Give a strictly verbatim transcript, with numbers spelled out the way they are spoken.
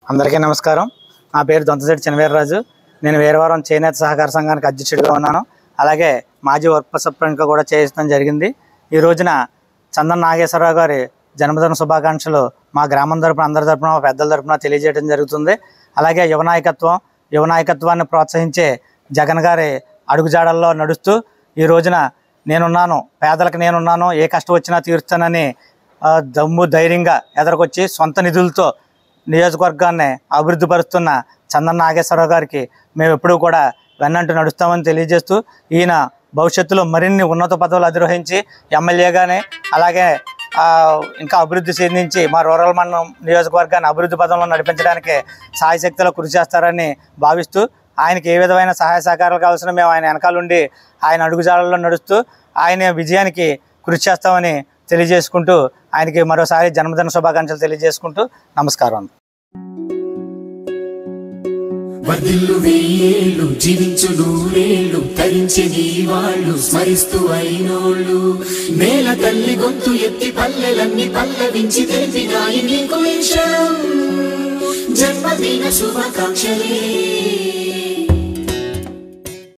అందరికీ నమస్కారం. నా పేరు దొంతశెట్టి చినవీర్రాజు. నేను వీరవరం చేనేత సహకార సంఘానికి అధ్యక్షుడిగా ఉన్నాను. అలాగే మాజీ వర్క్ సప్రెంట్గా కూడా చేయించడం జరిగింది. ఈ రోజున చందన నాగేశ్వరరావు గారి జన్మదిన శుభాకాంక్షలు మా గ్రామం తరపున అందరి తరపున పెద్దల తరపున తెలియజేయడం జరుగుతుంది. అలాగే యువ నాయకత్వం యువ నాయకత్వాన్ని ప్రోత్సహించే జగన్ గారి అడుగుజాడల్లో నడుస్తూ ఈ రోజున నేనున్నాను, పేదలకు నేనున్నాను, ఏ కష్టం వచ్చినా తీరుస్తానని దమ్ము ధైర్యంగా ఎదరకొచ్చి సొంత నిధులతో నియోజకవర్గాన్ని అభివృద్ధి పరుస్తున్న చందన నాగేశ్వరరావు గారికి మేము ఎప్పుడూ కూడా వెన్నంటూ నడుస్తామని తెలియజేస్తూ, ఈయన భవిష్యత్తులో మరిన్ని ఉన్నత పదవులు అధిరోహించి ఎమ్మెల్యేగానే అలాగే ఇంకా అభివృద్ధి చెందించి మా రూరల్ మండలం నియోజకవర్గాన్ని అభివృద్ధి పదంలో నడిపించడానికి సాయశక్తిలో కృషి చేస్తారని భావిస్తూ, ఆయనకి ఏ విధమైన సహాయ సహకారాలు కావాల్సిన మేము ఆయన వెనకాలండి ఆయన అడుగుజాడల్లో నడుస్తూ ఆయన విజయానికి కృషి చేస్తామని తెలియజేసుకుంటూ ఆయనకి మరోసారి జన్మదిన శుభాకాంక్షలు తెలియజేసుకుంటూ నమస్కారం. వర్ధిల్లు వెయ్యేళ్ళు జీవించు నూరేళ్ళు తరించే నీ వాళ్ళు స్మరిస్తూ అయినోళ్ళు నేల తల్లి గొంతు ఎత్తి పల్లెలన్నీ పల్లవించి తెలిపినాయి నీకు ఈ క్షణం జన్మదిన శుభాకాంక్షలే.